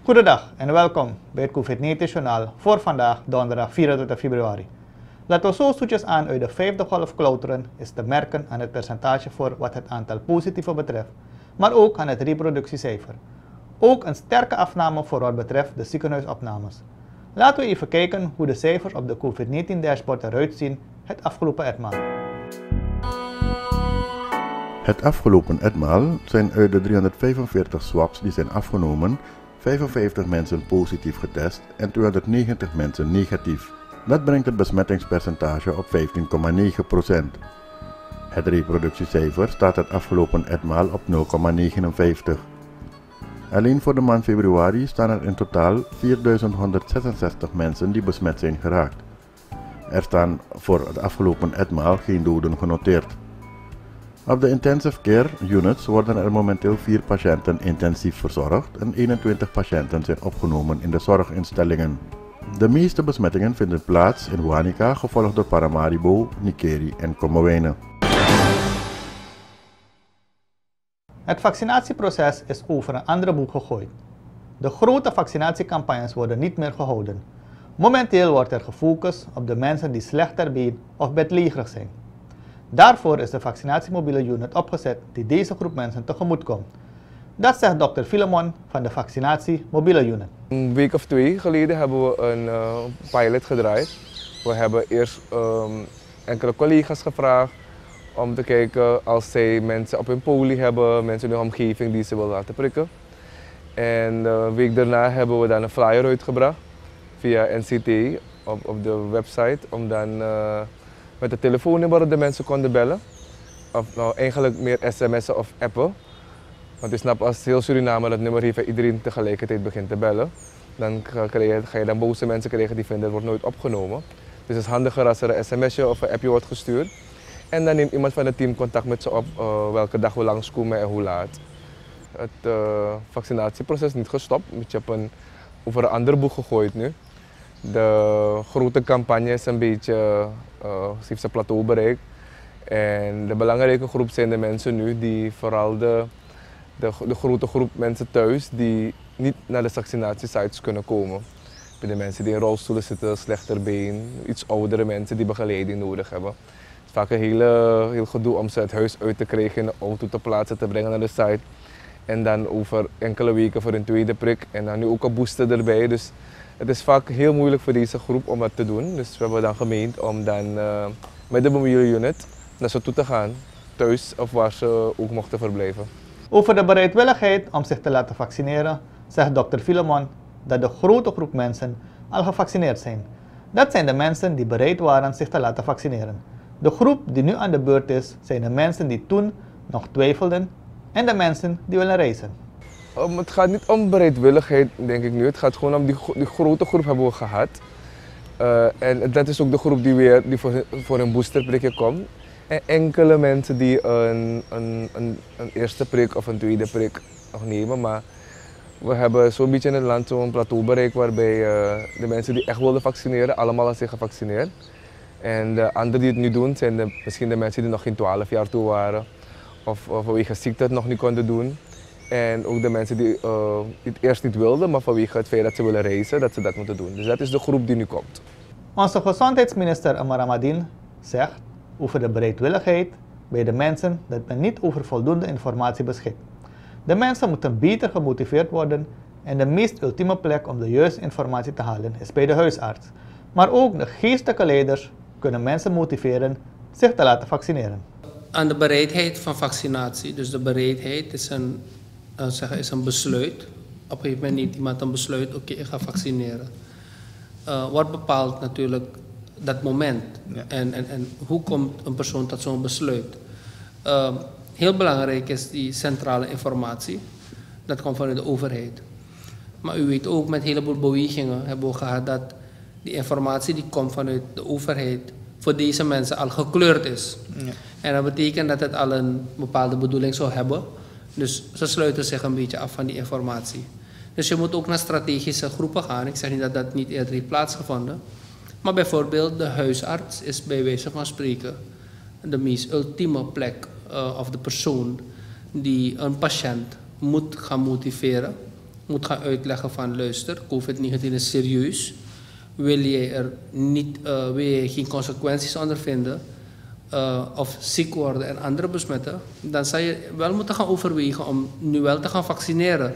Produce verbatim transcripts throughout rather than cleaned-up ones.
Goedendag en welkom bij het COVID negentien journaal voor vandaag donderdag vierentwintig februari. Laten we zo zoetjes aan uit de vijfde golf klauteren is te merken aan het percentage voor wat het aantal positieven betreft, maar ook aan het reproductiecijfer. Ook een sterke afname voor wat betreft de ziekenhuisopnames. Laten we even kijken hoe de cijfers op de COVID negentien dashboard eruit zien het afgelopen etmaal. Het afgelopen etmaal zijn uit de driehonderdvijfenveertig swabs die zijn afgenomen, vijfenvijftig mensen positief getest en tweehonderdnegentig mensen negatief. Dat brengt het besmettingspercentage op vijftien komma negen procent. Het reproductiecijfer staat het afgelopen etmaal op nul komma negenenvijftig. Alleen voor de maand februari staan er in totaal vierduizend honderdzesenzestig mensen die besmet zijn geraakt. Er staan voor het afgelopen etmaal geen doden genoteerd. Op de intensive care units worden er momenteel vier patiënten intensief verzorgd en eenentwintig patiënten zijn opgenomen in de zorginstellingen. De meeste besmettingen vinden plaats in Wanica, gevolgd door Paramaribo, Nikeri en Kommerwijnen. Het vaccinatieproces is over een andere boeg gegooid. De grote vaccinatiecampagnes worden niet meer gehouden. Momenteel wordt er gefocust op de mensen die slecht ter been of bedlegerig zijn. Daarvoor is de vaccinatiemobiele unit opgezet die deze groep mensen tegemoet komt. Dat zegt dokter Filemon van de vaccinatiemobiele unit. Een week of twee geleden hebben we een uh, pilot gedraaid. We hebben eerst um, enkele collega's gevraagd om te kijken als zij mensen op hun poli hebben, mensen in hun omgeving die ze willen laten prikken. En uh, een week daarna hebben we dan een flyer uitgebracht via N C T op, op de website om dan uh, met het telefoonnummer de mensen konden bellen. Of nou eigenlijk meer sms'en of appen. Want je snapt, als heel Suriname dat nummer heeft en iedereen tegelijkertijd begint te bellen, dan ga je, ga je dan boze mensen krijgen die vinden dat wordt nooit opgenomen. Dus het is handiger als er een sms'je of een appje wordt gestuurd. En dan neemt iemand van het team contact met ze op uh, welke dag we langskomen en hoe laat. Het uh, vaccinatieproces is niet gestopt, je hebt een over een andere boeg gegooid nu. De grote campagne is een beetje, uh, heeft zijn plateau bereikt. En de belangrijke groep zijn de mensen nu die vooral de, de, de grote groep mensen thuis die niet naar de vaccinatiesites kunnen komen. De mensen die in rolstoelen zitten, slechter been, iets oudere mensen die begeleiding nodig hebben. Het is vaak een hele, heel gedoe om ze het huis uit te krijgen, in de auto te plaatsen, te brengen naar de site. En dan over enkele weken voor een tweede prik en dan nu ook een booster erbij. Dus het is vaak heel moeilijk voor deze groep om dat te doen. Dus we hebben dan gemeend om dan uh, met de mobiele unit naar ze toe te gaan, thuis of waar ze ook mochten verblijven. Over de bereidwilligheid om zich te laten vaccineren, zegt dokter Filemon dat de grote groep mensen al gevaccineerd zijn. Dat zijn de mensen die bereid waren zich te laten vaccineren. De groep die nu aan de beurt is, zijn de mensen die toen nog twijfelden en de mensen die willen reizen. Um, het gaat niet om bereidwilligheid, denk ik nu. Het gaat gewoon om die, die grote groep hebben we gehad. Uh, en dat is ook de groep die weer die voor, voor een boosterprikje komt. En enkele mensen die een, een, een, een eerste prik of een tweede prik nog nemen. Maar we hebben zo'n beetje in het land zo'n plateau bereikt waarbij uh, de mensen die echt wilden vaccineren, allemaal al zijn gevaccineerd. En de anderen die het nu doen, zijn de, misschien de mensen die nog geen twaalf jaar toe waren. Of, of vanwege ziekte het nog niet konden doen. En ook de mensen die uh, het eerst niet wilden, maar vanwege het feit dat ze willen reizen, dat ze dat moeten doen. Dus dat is de groep die nu komt. Onze gezondheidsminister Amara Madin zegt over de bereidwilligheid bij de mensen dat men niet over voldoende informatie beschikt. De mensen moeten beter gemotiveerd worden en de meest ultieme plek om de juiste informatie te halen is bij de huisarts. Maar ook de geestelijke leiders kunnen mensen motiveren zich te laten vaccineren. Aan de bereidheid van vaccinatie, dus de bereidheid is een, uh, zeggen, is een besluit. Op een gegeven moment neemt iemand een besluit, oké, okay, ik ga vaccineren. Uh, wat bepaalt natuurlijk dat moment ja. en, en, en hoe komt een persoon tot zo'n besluit? Uh, heel belangrijk is die centrale informatie, dat komt vanuit de overheid. Maar u weet ook, met een heleboel bewegingen hebben we gehad dat die informatie die komt vanuit de overheid voor deze mensen al gekleurd is. Ja. En dat betekent dat het al een bepaalde bedoeling zou hebben. Dus ze sluiten zich een beetje af van die informatie. Dus je moet ook naar strategische groepen gaan. Ik zeg niet dat dat niet eerder heeft plaatsgevonden. Maar bijvoorbeeld de huisarts is bij wijze van spreken de meest ultieme plek uh, of de persoon die een patiënt moet gaan motiveren, moet gaan uitleggen van luister, COVID negentien is serieus. Wil je er niet, uh, wil je geen consequenties ondervinden uh, of ziek worden en anderen besmetten, dan zou je wel moeten gaan overwegen om nu wel te gaan vaccineren.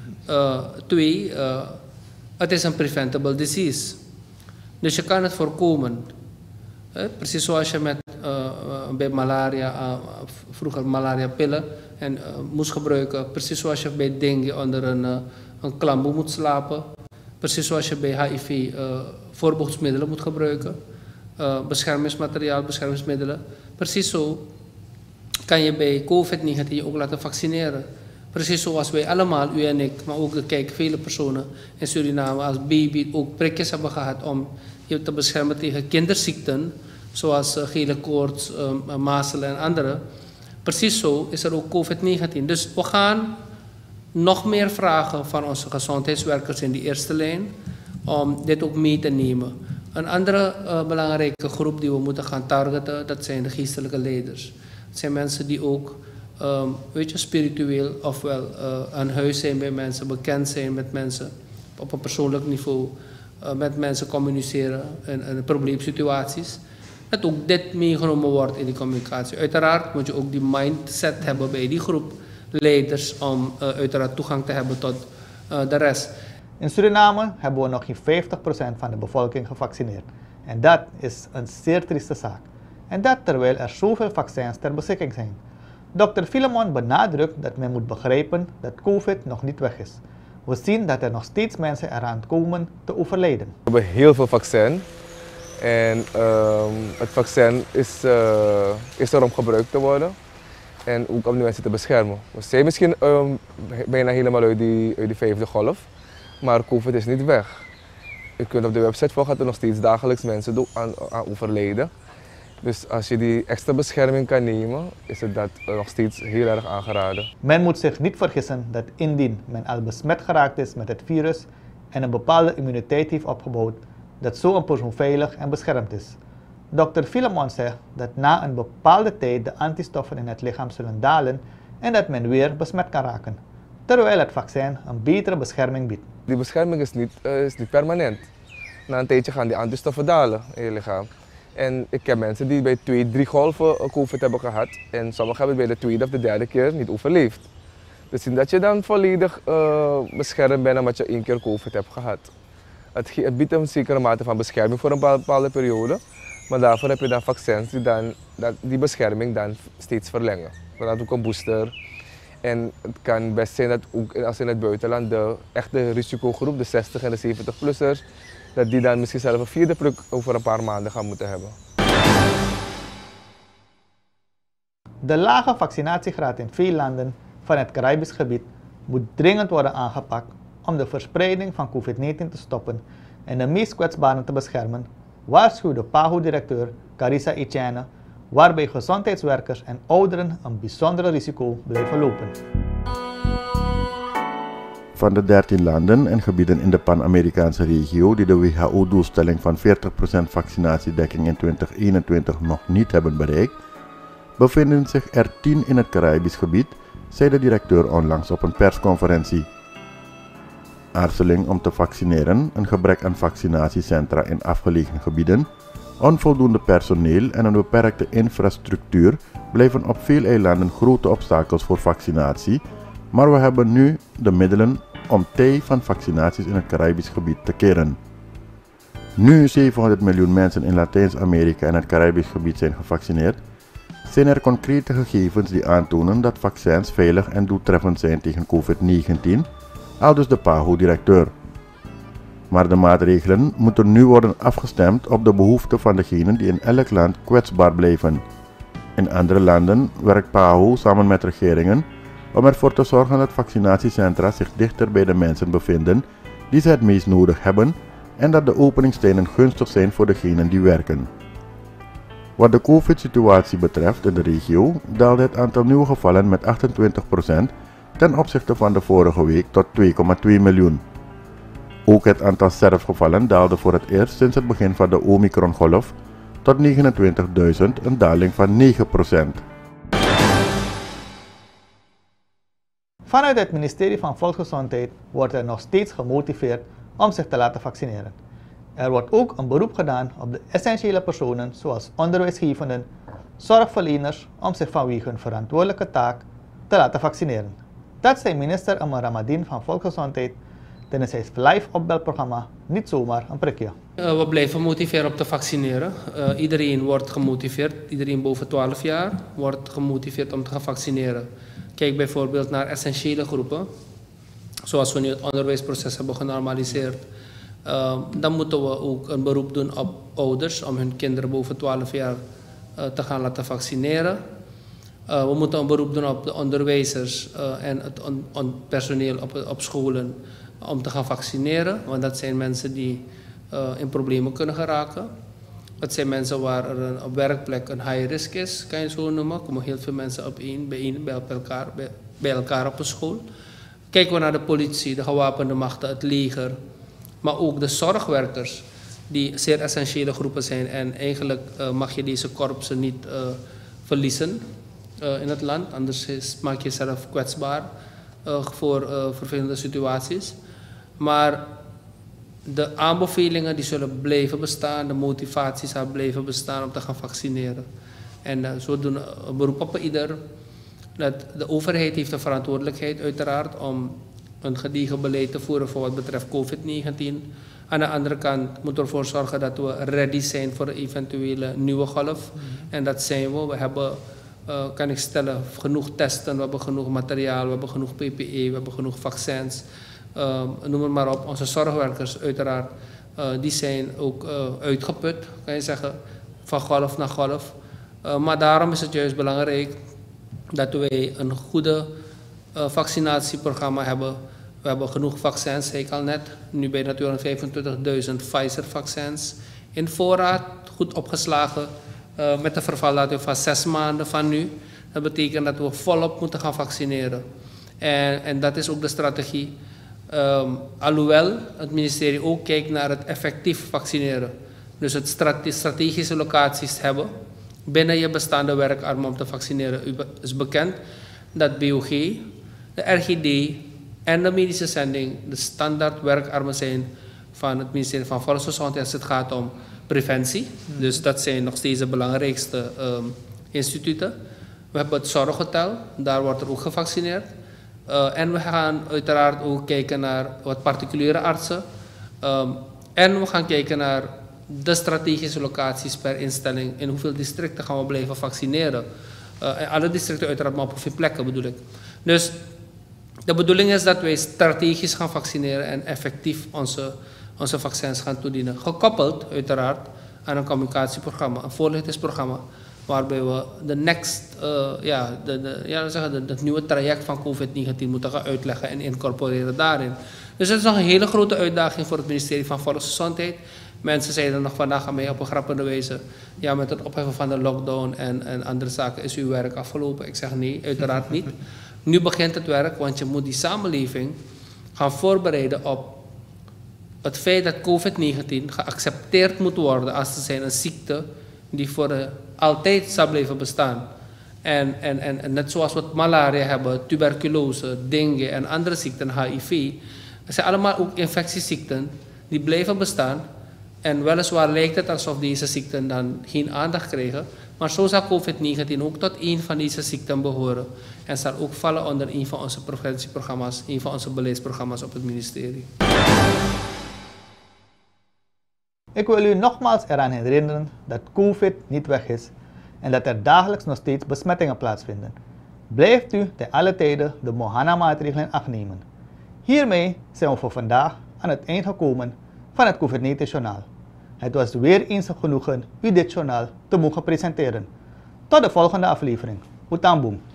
Uh, twee, uh, het is een preventable disease. Dus je kan het voorkomen. Eh, precies zoals je met, uh, bij malaria, uh, vroeger malaria pillen en, uh, moest gebruiken. Precies zoals je bij dengue onder een, uh, een klamboe moet slapen. Precies zoals je bij H I V uh, voorbehoedsmiddelen moet gebruiken. Uh, beschermingsmateriaal, beschermingsmiddelen. Precies zo kan je bij COVID negentien ook laten vaccineren. Precies zoals wij allemaal, u en ik, maar ook de kijk, vele personen in Suriname als baby ook prikjes hebben gehad om je te beschermen tegen kinderziekten, zoals uh, gele koorts, uh, mazelen en andere. Precies zo is er ook COVID negentien. Dus we gaan nog meer vragen van onze gezondheidswerkers in die eerste lijn om dit ook mee te nemen. Een andere uh, belangrijke groep die we moeten gaan targeten, dat zijn de geestelijke leiders. Het zijn mensen die ook Um, weet je, spiritueel ofwel uh, aan huis zijn bij mensen, bekend zijn met mensen op een persoonlijk niveau, uh, met mensen communiceren in, in probleemsituaties. Dat ook dit meegenomen wordt in die communicatie. Uiteraard moet je ook die mindset hebben bij die groep leiders om uh, uiteraard toegang te hebben tot uh, de rest. In Suriname hebben we nog geen vijftig procent van de bevolking gevaccineerd. En dat is een zeer trieste zaak. En dat terwijl er zoveel vaccins ter beschikking zijn. dokter Filemon benadrukt dat men moet begrijpen dat COVID nog niet weg is. We zien dat er nog steeds mensen eraan komen te overlijden. We hebben heel veel vaccin en um, het vaccin is, uh, is er om gebruikt te worden en ook om de mensen te beschermen. We zijn misschien um, bijna helemaal uit die, uit die vijfde golf, maar COVID is niet weg. Je kunt op de website volgen dat er nog steeds dagelijks mensen aan, aan overlijden. Dus als je die extra bescherming kan nemen, is het dat nog steeds heel erg aangeraden. Men moet zich niet vergissen dat indien men al besmet geraakt is met het virus en een bepaalde immuniteit heeft opgebouwd, dat zo'n persoon veilig en beschermd is. dokter Filemon zegt dat na een bepaalde tijd de antistoffen in het lichaam zullen dalen en dat men weer besmet kan raken, terwijl het vaccin een betere bescherming biedt. Die bescherming is niet, uh, is niet permanent. Na een tijdje gaan die antistoffen dalen in je lichaam. En ik ken mensen die bij twee, drie golven COVID hebben gehad en sommigen hebben bij de tweede of de derde keer niet overleefd. Dus dat je dan volledig uh, beschermd bent omdat je één keer COVID hebt gehad. Het, het biedt een zekere mate van bescherming voor een bepaalde periode, maar daarvoor heb je dan vaccins die dan, dat, die bescherming dan steeds verlengen. Dat ook een booster. En het kan best zijn dat ook als in het buitenland de echte risicogroep, de zestig en de zeventig-plussers, dat die dan misschien zelf een vierde prik over een paar maanden gaan moeten hebben. De lage vaccinatiegraad in veel landen van het Caribisch gebied moet dringend worden aangepakt om de verspreiding van COVID negentien te stoppen en de meest kwetsbaren te beschermen, waarschuwde P A H O-directeur Carissa Etienne, waarbij gezondheidswerkers en ouderen een bijzonder risico blijven lopen. Van de dertien landen en gebieden in de Pan-Amerikaanse regio die de W H O-doelstelling van veertig procent vaccinatiedekking in twintig eenentwintig nog niet hebben bereikt, bevinden zich er tien in het Caribisch gebied, zei de directeur onlangs op een persconferentie. Aarzeling om te vaccineren, een gebrek aan vaccinatiecentra in afgelegen gebieden, onvoldoende personeel en een beperkte infrastructuur blijven op veel eilanden grote obstakels voor vaccinatie, maar we hebben nu de middelen om tij van vaccinaties in het Caribisch gebied te keren. Nu zevenhonderd miljoen mensen in Latijns-Amerika en het Caribisch gebied zijn gevaccineerd, zijn er concrete gegevens die aantonen dat vaccins veilig en doeltreffend zijn tegen COVID negentien, aldus de P A H O-directeur. Maar de maatregelen moeten nu worden afgestemd op de behoeften van degenen die in elk land kwetsbaar blijven. In andere landen werkt P A H O samen met regeringen om ervoor te zorgen dat vaccinatiecentra zich dichter bij de mensen bevinden die ze het meest nodig hebben en dat de openingstijden gunstig zijn voor degenen die werken. Wat de COVID-situatie betreft in de regio daalde het aantal nieuwe gevallen met achtentwintig procent ten opzichte van de vorige week tot twee komma twee miljoen. Ook het aantal sterfgevallen daalde voor het eerst sinds het begin van de Omicron-golf tot negenentwintigduizend, een daling van negen procent. Vanuit het ministerie van Volksgezondheid wordt er nog steeds gemotiveerd om zich te laten vaccineren. Er wordt ook een beroep gedaan op de essentiële personen zoals onderwijsgevenden, zorgverleners om zich vanwege hun verantwoordelijke taak te laten vaccineren. Dat zei minister Amar Ramadan van Volksgezondheid tijdens het live opbelprogramma Niet Zomaar een Prikje. Uh, we blijven motiveren om te vaccineren. Uh, iedereen wordt gemotiveerd, iedereen boven twaalf jaar wordt gemotiveerd om te gaan vaccineren. Kijk bijvoorbeeld naar essentiële groepen, zoals we nu het onderwijsproces hebben genormaliseerd. Uh, dan moeten we ook een beroep doen op ouders om hun kinderen boven twaalf jaar uh, te gaan laten vaccineren. Uh, we moeten een beroep doen op de onderwijzers uh, en het on on personeel op, op scholen om te gaan vaccineren, want dat zijn mensen die uh, in problemen kunnen geraken. Het zijn mensen waar er een, op werkplek een high risk is, kan je het zo noemen. Er komen heel veel mensen op één, bij, één, bij, elkaar, bij, bij elkaar op een school. Kijken we naar de politie, de gewapende machten, het leger, maar ook de zorgwerkers, die zeer essentiële groepen zijn. En eigenlijk uh, mag je deze korpsen niet uh, verliezen uh, in het land, anders is, maak je jezelf kwetsbaar uh, voor uh, vervelende situaties. Maar de aanbevelingen die zullen blijven bestaan, de motivatie zal blijven bestaan om te gaan vaccineren. En uh, zo doen we een beroep op ieder. Dat de overheid heeft de verantwoordelijkheid uiteraard om een gediegen beleid te voeren voor wat betreft COVID negentien. Aan de andere kant moeten we ervoor zorgen dat we ready zijn voor een eventuele nieuwe golf. Mm-hmm. En dat zijn we. We hebben, uh, kan ik stellen, genoeg testen, we hebben genoeg materiaal, we hebben genoeg P P E, we hebben genoeg vaccins. Uh, noem het maar op. Onze zorgwerkers uiteraard, uh, die zijn ook uh, uitgeput, kan je zeggen, van golf naar golf. Uh, maar daarom is het juist belangrijk dat wij een goede uh, vaccinatieprogramma hebben. We hebben genoeg vaccins, zei ik al net. Nu bijna tweehonderdvijfentwintigduizend Pfizer-vaccins in voorraad, goed opgeslagen, uh, met een vervaldatum van zes maanden van nu. Dat betekent dat we volop moeten gaan vaccineren. En, en dat is ook de strategie. Um, alhoewel het ministerie ook kijkt naar het effectief vaccineren. Dus het strate strategische locaties hebben binnen je bestaande werkarmen om te vaccineren. U is bekend dat B O G, de R G D en de medische zending de standaard werkarmen zijn van het ministerie van Volksgezondheid als het gaat om preventie. Mm. Dus dat zijn nog steeds de belangrijkste um, instituten. We hebben het zorghotel, daar wordt er ook gevaccineerd. Uh, en we gaan uiteraard ook kijken naar wat particuliere artsen. Um, en we gaan kijken naar de strategische locaties per instelling. In hoeveel districten gaan we blijven vaccineren. Uh, en alle districten uiteraard, maar op hoeveel plekken bedoel ik. Dus de bedoeling is dat wij strategisch gaan vaccineren en effectief onze, onze vaccins gaan toedienen. Gekoppeld uiteraard aan een communicatieprogramma, een voorlichtingsprogramma. Waarbij we de next, uh, ja, de, de, ja, zeggen de, het nieuwe traject van COVID negentien moeten gaan uitleggen en incorporeren daarin. Dus het is nog een hele grote uitdaging voor het ministerie van Volksgezondheid. Mensen zeiden nog vandaag aan mij op een grappige wijze, ja, met het opheffen van de lockdown en, en andere zaken is uw werk afgelopen. Ik zeg nee, uiteraard niet. Nu begint het werk, want je moet die samenleving gaan voorbereiden op het feit dat COVID negentien geaccepteerd moet worden als er zijn een ziekte die voor uh, altijd zal blijven bestaan. En, en, en, en net zoals we malaria hebben, tuberculose, dengue en andere ziekten, H I V. Dat zijn allemaal ook infectieziekten die blijven bestaan. En weliswaar lijkt het alsof deze ziekten dan geen aandacht krijgen. Maar zo zal COVID negentien ook tot een van deze ziekten behoren. En zal ook vallen onder een van onze preventieprogramma's, een van onze beleidsprogramma's op het ministerie. Ik wil u nogmaals eraan herinneren dat COVID niet weg is en dat er dagelijks nog steeds besmettingen plaatsvinden. Blijft u ten alle tijden de Mohana-maatregelen in acht nemen. Hiermee zijn we voor vandaag aan het eind gekomen van het COVID negentien journaal. Het was weer eens een genoegen u dit journaal te mogen presenteren. Tot de volgende aflevering. Utamboom.